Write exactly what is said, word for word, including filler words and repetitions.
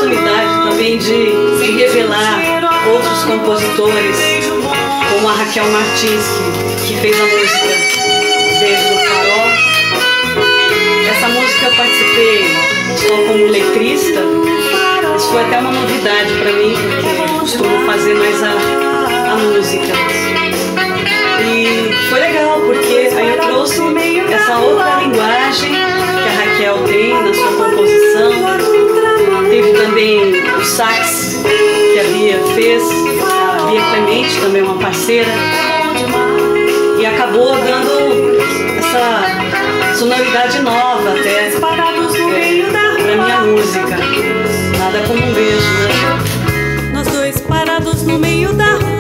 oportunidade também de, de revelar outros compositores, como a Raquel Martins, que, que fez a música Beijo no Farol. Essa música eu participei só como letrista. Isso foi até uma novidade para mim, porque eu costumo fazer mais a, a música. E foi legal, porque aí eu trouxe essa outra linguagem que a Raquel tem na sua composição. Teve também o sax que a Bia fez, a Bia Clemente, também uma parceira. E acabou dando essa sonoridade nova até é, para minha música. Nada como um beijo, né? Nós dois parados no meio da rua.